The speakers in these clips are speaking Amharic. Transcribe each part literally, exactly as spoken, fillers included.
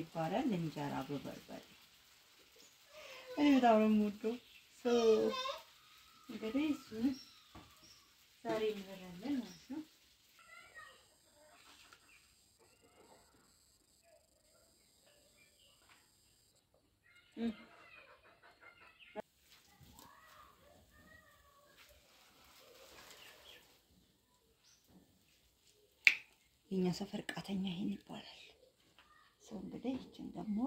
ይባላል እንጀራ በበርበሬ። እኔ በጣም ነው የምወደው። ሶ እንግዲህ እሱን ዛሬ እንበላለን ማለት ነው። የኛ ሰፈር ቃተኛ ይሄን ይባላል። ሰው እንግዲህ እቺን ደግሞ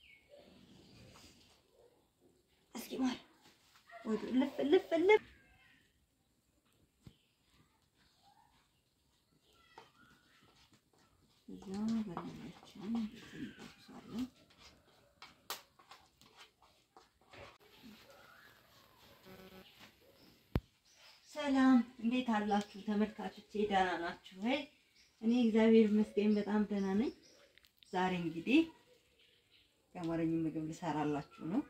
እስኪ ማር ወደ ልፍ ልፍ ልፍ እዛ በላችን እንጠብሳለን። ሰላም እንዴት አላችሁ ተመልካቾቼ? ደህና ናችሁ ወይ? እኔ እግዚአብሔር ይመስገን በጣም ደህና ነኝ። ዛሬ እንግዲህ የአማርኛ ምግብ ልሰራላችሁ ነው።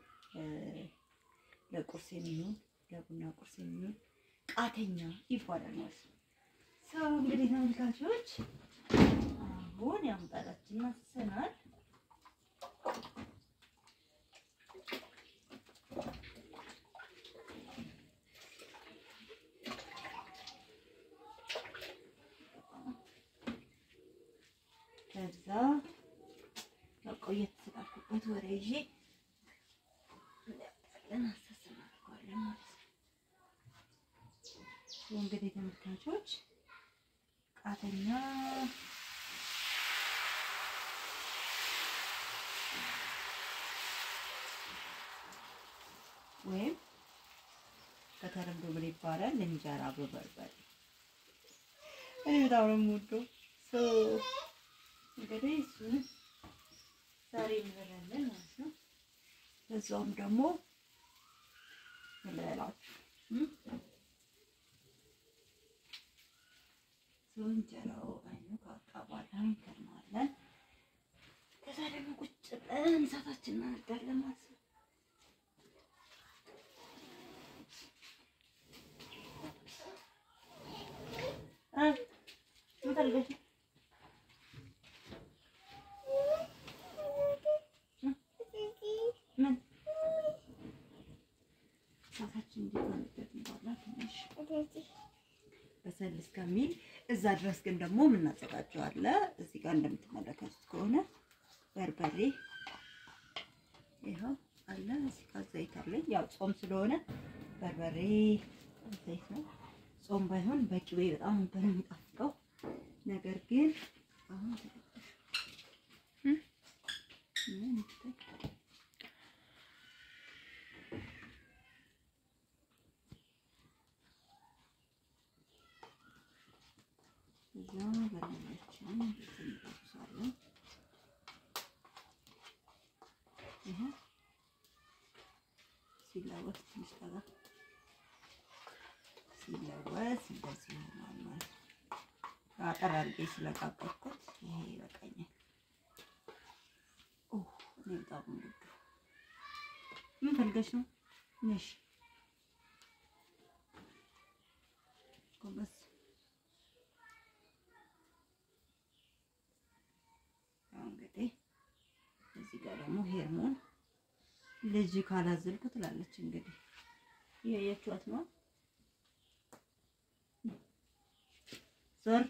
ለቁርስ የሚሆን ለቡና ቁርስ የሚሆን ቃተኛ ይባላል ማለት ነው። ሰው እንግዲህ ተመልካቾች አሁን ያምጣላችንና ሰናል ከዛ ለቆየት ተጣጣበት ወሬ ይዤ እናስተሰማርኳለን ማለት ነው። እንግዲህ ተመልካቾች ቃተኛ ወይም በተለምዶ ምን ይባላል? እንጀራ በበርበሬ። እኔ በጣም ነው የምወደው። ሶ እንግዲህ እሱን ዛሬ እንበላለን ማለት ነው። በዛውም ደግሞ እንበላችሁ እንጀራው አይኑ ካቃባላ እንከርማለን። ከዛ ደግሞ ቁጭ ብለን እሳታችንን እናነዳለን ማለት ነው። አ እንፈልገሽ ምን እሳታችን እንዲፈነዳ እንባላ ትንሽ በሰል እስከሚል እዛ ድረስ ግን ደግሞ ምን እናዘጋጀዋለ? እዚህ ጋር እንደምትመለከቱት ከሆነ በርበሬ ይሄው አለ። እዚህ ጋር ዘይት አለኝ። ያው ጾም ስለሆነ በርበሬ ዘይት ነው። ጾም ባይሆን በቅቤ በጣም ነበር የሚጣፍጠው። ነገር ግን አሁን እ ምን ይታያል? እዛ በላችን እንጠብሳለን። ይሄ ሲለወስ ትንሽ ጠጋ ሲለወስ እንደዚህ ይሆናል ማለት ነው። አጠር አድርጌ ስለቃቀርኩት ይሄ ይበቃኛል። ኦ እኔ በጣም ነው ምን ፈልገሽ ነው? ነሽ ኮበስ እንግዲህ እዚህ ጋር ደግሞ ሄርሞን ልጅ ካላዘልኩ ትላለች። እንግዲህ ያያችኋት ነው። ዞር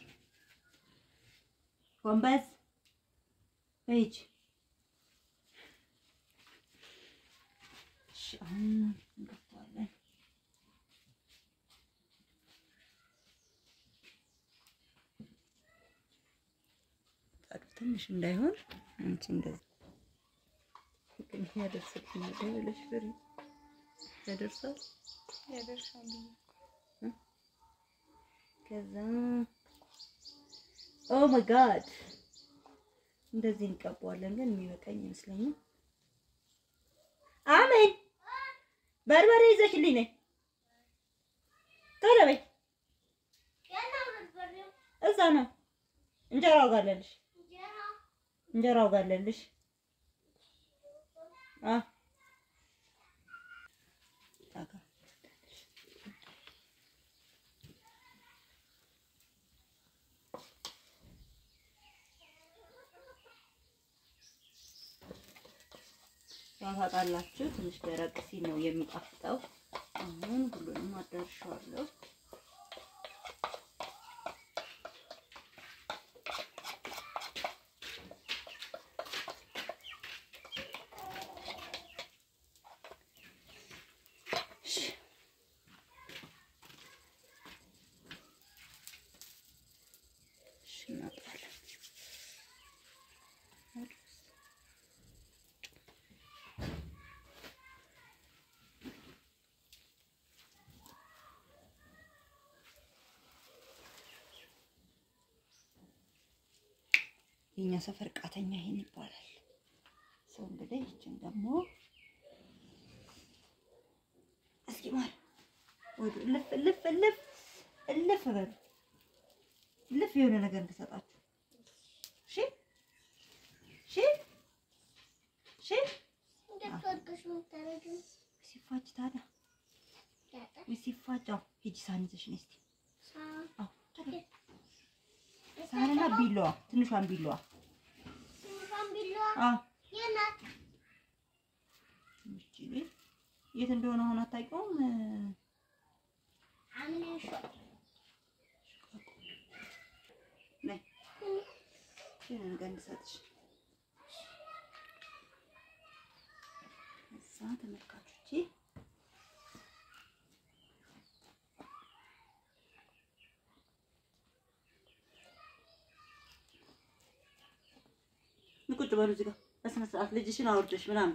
ኮምባስ ፔጅ አሁን እንከፍተዋለን። ትንሽ እንዳይሆን አንቺ እንደዚህ ግን ያደርስልኝ አይደለሽ? ፍሪ ያደርሳል ያደርሳል። ከዛ ኦ ማይ ጋድ እንደዚህ እንቀባዋለን። ግን የሚበቃኝ ይመስለኛል። አሜን በርበሬ ይዘሽልኝ ነይ ቶሎ በይ። እዛ ነው እንጀራው ጋር አለልሽ። እንጀራው ጋር አለልሽ። አ ታካ ያታጣላችሁ ትንሽ ደረቅ ሲል ነው የሚጣፍጠው። አሁን ሁሉንም አዳርሻለሁ። የኛ ሰፈር ቃተኛ ይሄን ይባላል። ሰው እንግዲህ እቺን ደግሞ እስኪ ማር ወደ ልፍ ልፍ ልፍ ልፍ በሉ ልፍ የሆነ ነገር እንድሰጣችሁ። እሺ እሺ እሺ እንደፈቀሽ ነው ታረጁ ሲፋጭ ታዲያ ሲፋጭው ሂጂ ሳህን ይዘሽ ነይ እስቲ። አዎ ሳህንና ቢላዋ ትንሿን ቢላዋ ትንሿን ቢላዋ አዎ የናት እሺ የት እንደሆነ አሁን አታውቂውም? አምነሽ ነይ ይሄን ገንሰጥሽ እዛ ተመልካቾቼ ቁጭ በሉ እዚህ ጋር በስነ ስርዓት ልጅሽን አውርደሽ ምናምን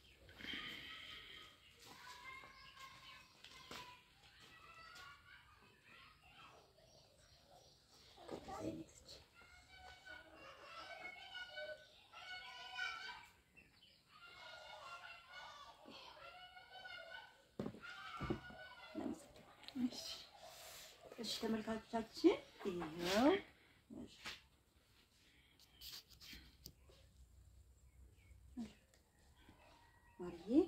እሺ ተመልካቾቻችን ይሄው ማርዬ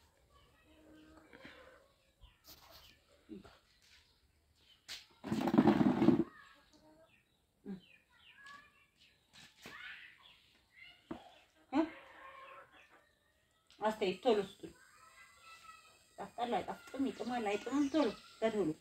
አስተይ ቶሎ ስጡ ጣጣላ ጣፍጥም ይጥማል አይጥምም ቶሎ በቶሎ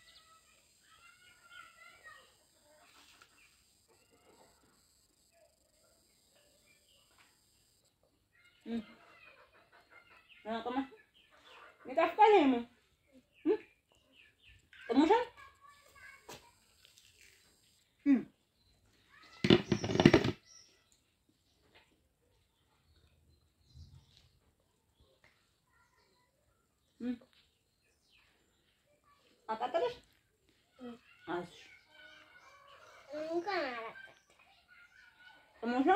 እም አቀማ ይጣፍጣል ነው እም ጥሙሻ እም እም አቃጠለሽ አይሽ እንኳን አላቃጠለ ጥሙሻ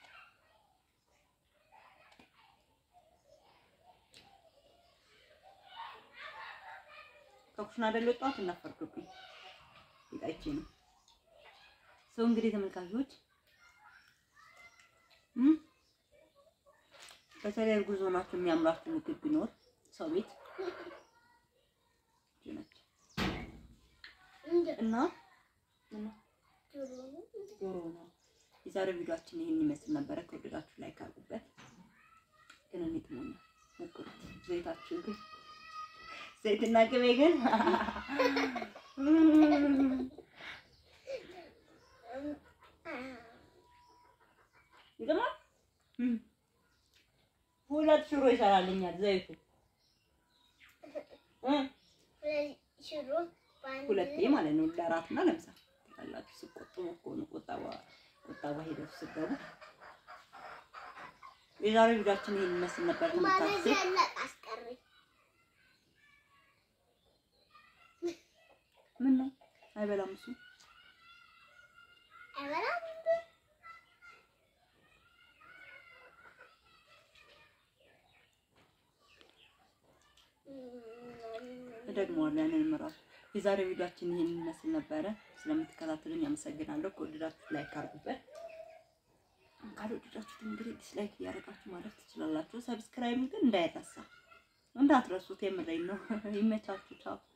ከኩሽና አይደል ወጣሁት እናፈርኩብኝ ይጣይቼ ነው ሰው እንግዲህ ተመልካቾች እም በተለይ እርጉዝ ሆናችሁ የሚያምራችሁ ምግብ ቢኖር ሰው ቤት እና እና ዶሮ ነው። የዛሬው ቪዲዮአችን ይሄን ይመስል ነበር። ከወደዳችሁ ላይክ አድርጉበት። ግን እኔ ጥሞና ሞክሩት። ዘይታችሁ ግን ዘይትና ቅቤ ግን ይገማ ሁለት ሽሮ ይሰራልኛል ዘይቱ እ ሽሮ ሁለቴ ማለት ነው። ለአራትና ለምሳ ታላችሁ ስቆጥቡ እኮ ነው ቁጣባ ቁጣባ ሄደው ስገቡ። የዛሬው ቪዲዮአችን ይሄን ይመስል ነበር። ተመልካቾች ምን ነው አይበላም እሱ አይበላም ደግሞ ያንን ምራፍ የዛሬው ቪዲዮአችን ይሄን ይመስል ነበር። ስለምትከታተሉኝ አመሰግናለሁ። ከወደዳችሁ ላይክ አድርጉበት። ካልወደዳችሁት እንግዲህ ዲስላይክ ያደርጋችሁ ማለት ትችላላችሁ። ሰብስክራይብ ግን እንዳይረሳ እንዳትረሱት። የምሬን ነው። ይመቻችሁ። ቻው